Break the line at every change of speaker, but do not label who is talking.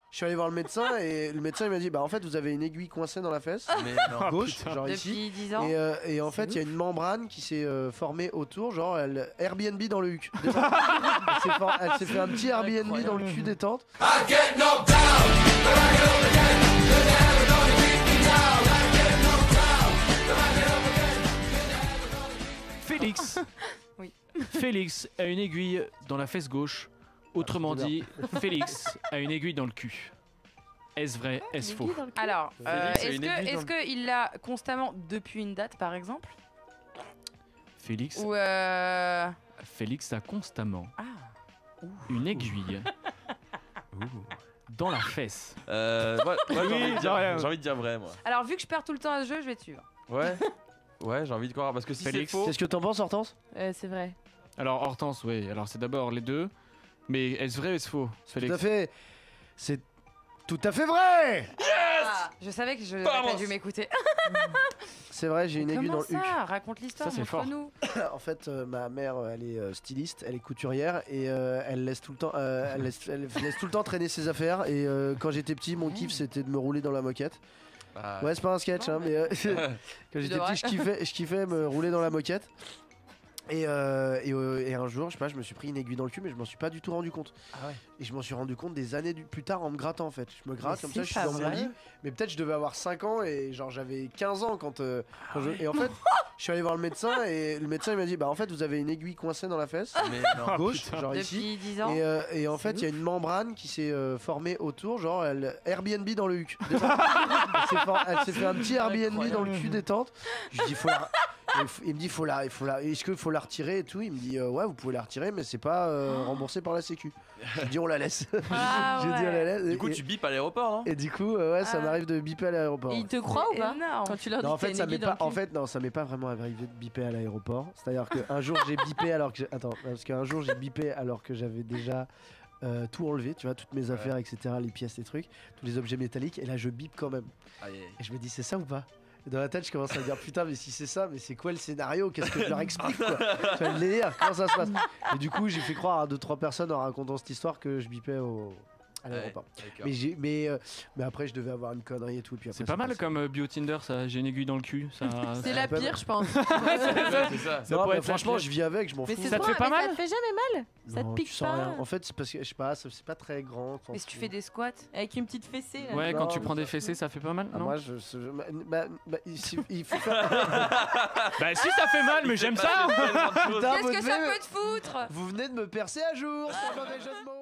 Je suis allé voir le médecin et le médecin il m'a dit bah en fait vous avez une aiguille coincée dans la fesse
Mais
gauche, genre
Depuis
ici.
10 ans.
Et en fait il y a une membrane qui s'est formée autour, genre Airbnb dans le huc. Elle s'est fait un petit Airbnb dans le cul détente.
Félix.
Oui.
Félix a une aiguille dans la fesse gauche. Autrement dit, Félix a une aiguille dans le cul. Est-ce vrai, est-ce faux?
Alors,
Félix a une aiguille
est-ce qu'il l'a constamment depuis une date, par exemple?
Félix,
Ou
Félix a constamment
Ah.
une aiguille dans la fesse.
moi, j'ai envie de dire-
rien.
j'ai envie de dire vrai, moi.
Alors, vu que je perds tout le temps à ce jeu, je vais te suivre.
Ouais. Ouais, j'ai envie de croire parce que si c'est
Félix,
faux.
Qu'est-ce que t'en penses, Hortense?
C'est vrai.
Alors Hortense, oui. Alors c'est d'abord les deux. Mais est-ce vrai, est-ce faux, Félix?
Tout à fait. C'est tout à fait vrai.
Ah, je savais que je n'avais
Vamos.
pas dû m'écouter.
C'est vrai, j'ai une aiguille dans
Comment
le huc.
ça? Raconte l'histoire,
Ça, c'est fort.
montre-nous.
En fait, ma mère, elle est styliste, elle est couturière et elle laisse tout le temps, elle laisse tout le temps traîner ses affaires. Et quand j'étais petit, mon kiff c'était de me rouler dans la moquette.
Ah,
Ouais, c'est pas un sketch, hein, mais quand j'étais
devrais.
petit, je kiffais me rouler dans la moquette. Et un jour, je sais pas, je me suis pris une aiguille dans le cul, mais je m'en suis pas du tout rendu compte.
Ah ouais.
Et je m'en suis rendu compte des années plus tard en me grattant en fait. Je me gratte
Mais
comme ça,
c'est
je suis
pas
dans mon
vrai.
lit. Mais peut-être je devais avoir 5 ans et genre j'avais 15 ans quand et en fait, je suis allé voir le médecin et le médecin il m'a dit bah en fait vous avez une aiguille coincée dans la fesse
Mais non.
gauche,
putain.
genre ici.
Depuis 10 ans.
Et en fait, il y a une membrane qui s'est formée autour, genre Airbnb dans le huc. Elle s'est fait un petit Airbnb dans le cul détente. Je dis il me dit est-ce qu'il faut la retirer et tout. Il me dit ouais vous pouvez la retirer mais c'est pas remboursé par la sécu. J'ai dit on la laisse.
Ah
J'ai dit on la
ouais.
laisse.
Du coup,
et,
tu bipes à l'aéroport, non?
et du coup ouais ça
Ah.
m'arrive de biper à l'aéroport.
Et ils te croient ou pas
Énorme.
quand tu leur dis
Non, en
que t'as
fait,
une
ça
aiguille
m'est
dans
pas.
le
En
cul
fait, non, ça m'est pas vraiment arrivé de biper à l'aéroport. C'est-à-dire qu'un jour j'ai bipé alors que attends, parce qu'un jour j'ai bipé alors que j'avais déjà tout enlevé, tu vois, toutes mes affaires, etc., les pièces, les trucs, tous les objets métalliques. Et là, je bip quand même.
Aïe, aïe.
Et je me dis, c'est ça ou pas? Et dans la tête, je commence à me dire, putain, mais si c'est ça, mais c'est quoi le scénario? Qu'est-ce que je leur explique, quoi? Tu vas me lire, comment ça se passe? Et du coup, j'ai fait croire à 2-3 personnes en racontant cette histoire que je bipais à l'aéroport.
Ouais, d'accord.
Mais après, je devais avoir une connerie et tout. Et puis après,
C'est pas mal
passé.
comme bio Tinder, ça. J'ai une aiguille dans le cul. Ça.
C'est la pire, je pense.
C'est ça.
Ça
Non,
pourrait
mais
être
franchement,
la
je vis avec, je m'en
Mais
fous.
c'est
Ça te
trop-
fait pas
mais
mal
Ça te fait jamais mal. Ça
Non,
te pique
tu sens
pas.
rien. En fait, c'est parce que je sais pas, c'est pas très grand. t'en
Mais si tu
fous.
fais des squats.
Avec une petite fessée. Là.
Ouais,
Non,
quand tu
mais
prends des
ça-
fessées, ça fait pas mal,
Ah,
non?
moi, il faut faire.
Bah si, ça fait mal, mais j'aime ça.
Putain,
Qu'est-ce que ça peut te foutre?
Vous venez de me percer à jour, c'est un mauvais jeu de mots.